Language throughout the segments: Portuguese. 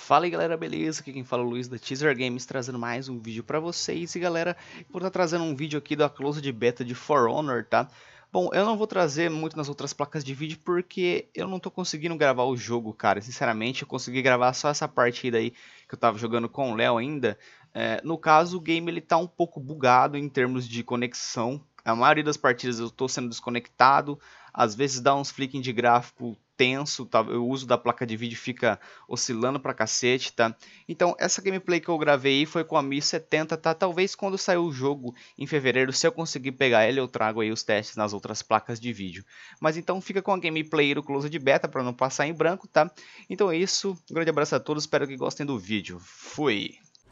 Fala aí galera, beleza? Aqui quem fala é o Luiz da Teaser Games, trazendo mais um vídeo pra vocês. E galera, vou estar trazendo um vídeo aqui da Closed Beta de For Honor, tá? Bom, eu não vou trazer muito nas outras placas de vídeo porque eu não tô conseguindo gravar o jogo, cara. Sinceramente, eu consegui gravar só essa partida aí que eu tava jogando com o Léo ainda. No caso, o game ele tá um pouco bugado em termos de conexão. A maioria das partidas eu tô sendo desconectado, às vezes dá uns flicking de gráfico tenso, tá? O uso da placa de vídeo fica oscilando pra cacete, tá? Então essa gameplay que eu gravei aí foi com a 1070, tá? Talvez quando sair o jogo em fevereiro, se eu conseguir pegar ele, eu trago aí os testes nas outras placas de vídeo. Mas então fica com a gameplay do Closed Beta pra não passar em branco, tá? Então é isso, um grande abraço a todos, espero que gostem do vídeo. Fui!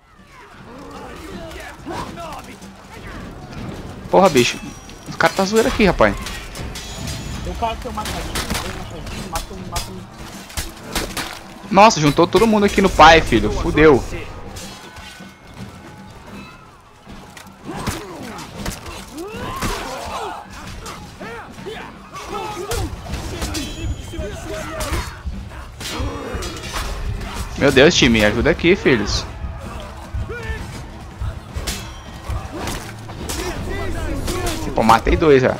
Porra, bicho, o cara tá zoeiro aqui, rapaz. O cara tem um machadinho, matou. Nossa, juntou todo mundo aqui no pai, filho. Fudeu. Meu Deus, time, ajuda aqui, filhos. Pô, matei dois já.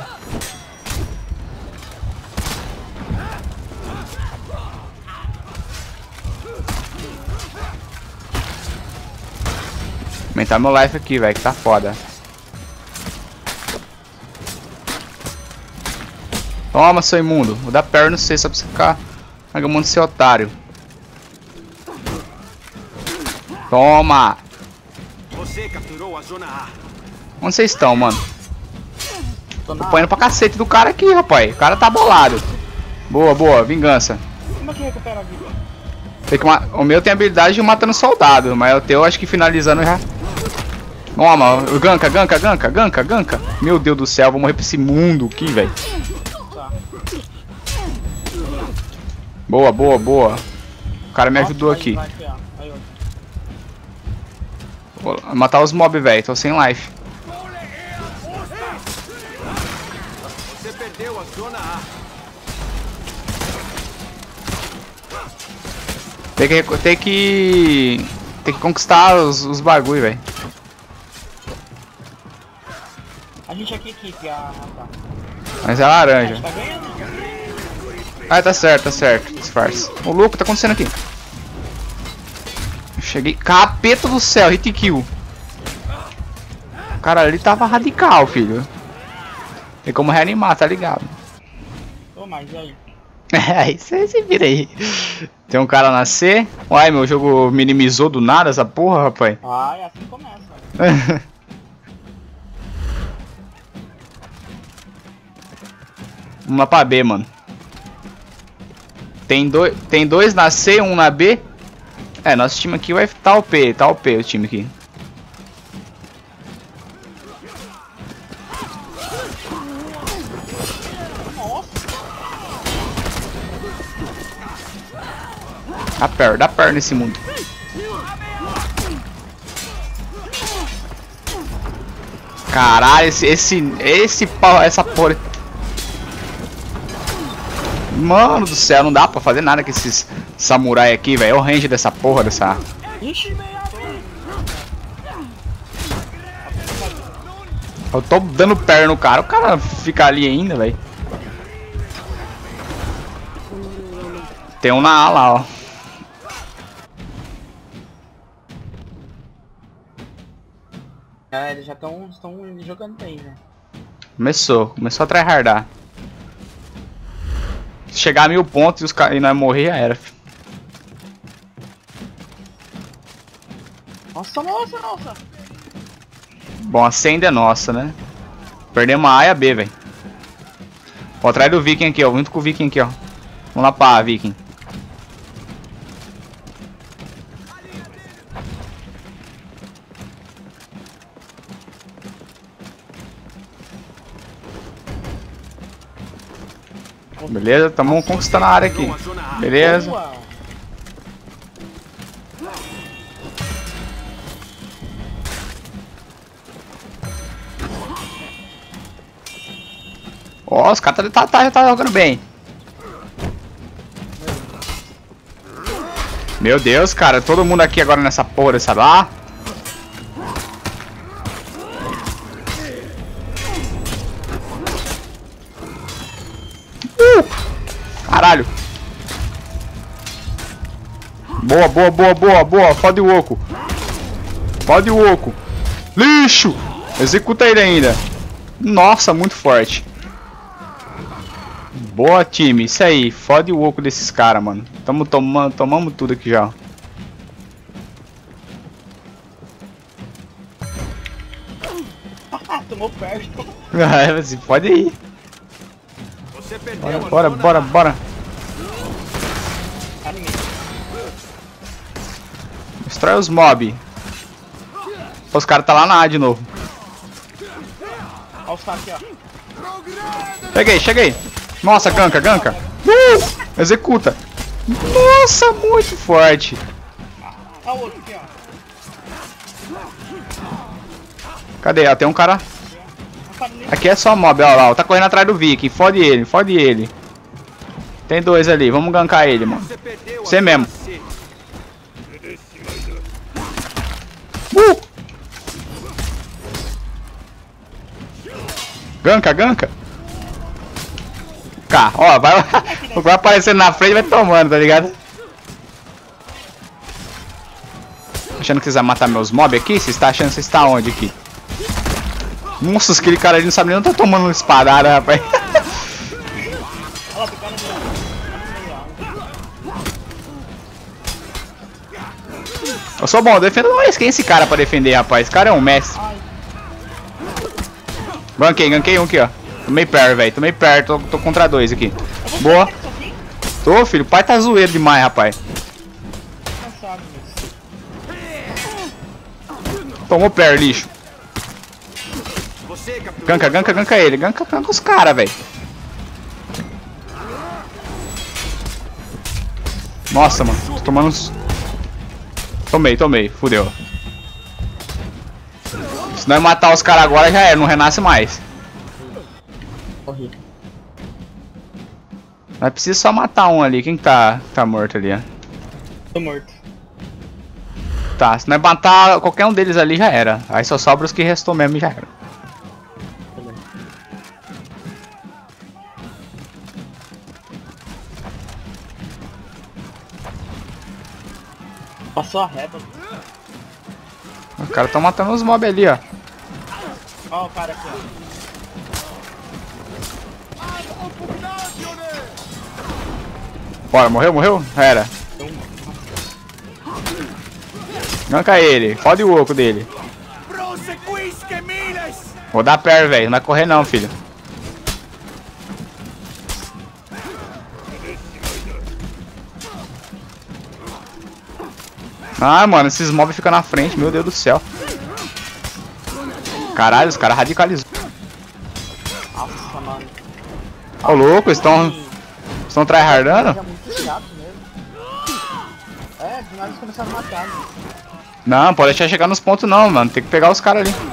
Aumentar meu life aqui, velho, que tá foda. Toma, seu imundo. Vou dar perna no C só pra você ficar agamando seu otário. Toma! Você capturou a zona A. Onde vocês estão, mano? Tô apanhando pra cacete do cara aqui, rapaz. O cara tá bolado. Boa, boa, vingança. Como é que recupera a vida? Tem que o meu tem a habilidade de matando soldado, mas o teu acho que finalizando já. Toma, ganka. Meu Deus do céu, vou morrer pra esse mundo aqui, velho. Tá. Boa. O cara me ajudou aqui. Aí, Vou matar os mobs, velho. Tô sem life. Você perdeu a zona A. Tem que conquistar os bagulho, velho. A gente aqui, equipe, tá. Mas é A laranja. gente tá ganhando? Ah, tá certo. Disfarce. Ô, louco, tá acontecendo aqui? Cheguei. Capeta do céu, hit kill. O cara ali tava radical, filho. Tem como reanimar, tá ligado? Ô, mas e aí? Aí você se vira aí. Tem um cara na C. Uai, meu jogo minimizou do nada essa porra, rapaz. Ah, é assim que começa. Vamos lá pra B, mano. Tem dois na C, um na B. É, nosso time aqui vai tá OP o time aqui. Dá perna nesse mundo. Caralho, essa porra. Mano do céu, não dá pra fazer nada com esses samurai aqui, velho. É o range dessa porra, dessa. Ixi, Eu tô dando perna no cara, o cara fica ali ainda, velho. Tem um na A lá, ó. é, eles já estão jogando bem, né? Começou a tryhardar. Se chegar a 1000 pontos e nós morrer, já era. Nossa. Bom, a C ainda é nossa, né? Perdemos a A e a B, velho. Vou atrás do Viking aqui, ó. Junto com o Viking aqui, ó. Vamos lá pra A, Viking. Beleza, tamo conquistando a área aqui. Beleza. Boa. Ó, os caras já tá jogando bem. Meu Deus, cara. Todo mundo aqui agora nessa porra dessa lá. Caralho. Boa, boa, boa, boa, boa. Fode o oco. Fode o oco. Lixo. Executa ele ainda. Nossa, muito forte. Boa, time. Isso aí. Fode o oco desses caras, mano. Tomamos tudo aqui já. Tomou perto. Você pode ir. Você perdeu Bora, a bora, zona bora, A. bora. Destrói os mob. Os caras tá lá na A de novo. Olha o saque, ó. Cheguei, cheguei. Nossa, ganka, ganka. Executa. Nossa, muito forte. Olha o outro aqui, ó. Cadê? Ó, tem um cara. Aqui é só mob, ó lá. Tá correndo atrás do Viking. Fode ele, fode ele. Tem dois ali. Vamos gankar ele, mano. Você perdeu a Você zona mesmo. C. Ganka, ganka. Cá, ó, vai aparecendo na frente e vai tomando, tá ligado? Achando que vocês vão matar meus mobs aqui? Você está achando que você está onde aqui? Nossa, aquele cara ali não sabe nem onde tá tomando uma espadada, rapaz. Eu sou bom, defendo nós. Quem é esse cara pra defender, rapaz? Esse cara é um mestre. Ganquei, ganquei um aqui, ó. Tomei perto, velho. Tomei perto. Tô contra dois aqui. Boa. Tô, filho. O pai tá zoeiro demais, rapaz. Tomou perto, lixo. Você capturou Ganka, a ganka, zona ganka ele. Ganka os caras, velho. Nossa, mano. Tô tomando uns... Tomei. Fudeu. Se nós matar os caras agora, já era. Não renasce mais. Corri. Nós precisamos só matar um ali. Quem tá morto ali, ó? Tô morto. Tá, se nós matar qualquer um deles ali, já era. Aí só sobra os que restou mesmo e já era. Passou a reba. Os caras tão matando os mobs ali, ó. Olha o cara aqui, ó. Bora, morreu? Era. Ganka ele, fode o oco dele. Proseguisque miles! Vou dar pé, velho. Não vai correr não, filho. Ah, mano, esses mobs ficam na frente, meu Deus do céu. Caralho, os caras radicalizou. Nossa, mano. Ô, louco, estão tryhardando? É muito chato mesmo. É, de nada eles começaram a matar, né? Não, pode deixar chegar nos pontos não, mano. Tem que pegar os caras ali.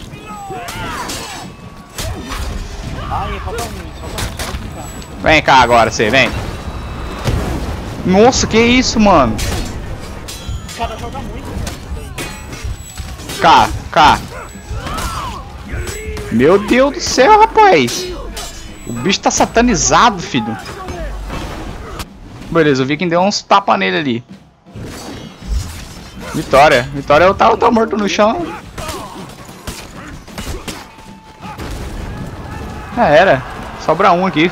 Ai, falta um, só ficar. Vem cá agora, você, vem. Nossa, que isso, mano? O cara joga muito, velho. Cá. Meu Deus do céu, rapaz. O bicho tá satanizado, filho. Beleza, eu vi quem deu uns tapas nele ali. Vitória eu tava morto no chão. Já era. Sobra um aqui.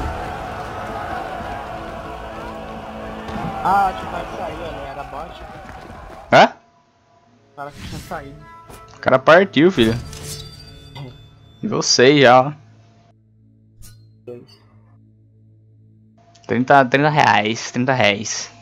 Ah, tipo, vai sair, né? Era bot. Hã? O cara que tinha saído. O cara partiu, filho. E você já, ó. 30 reais.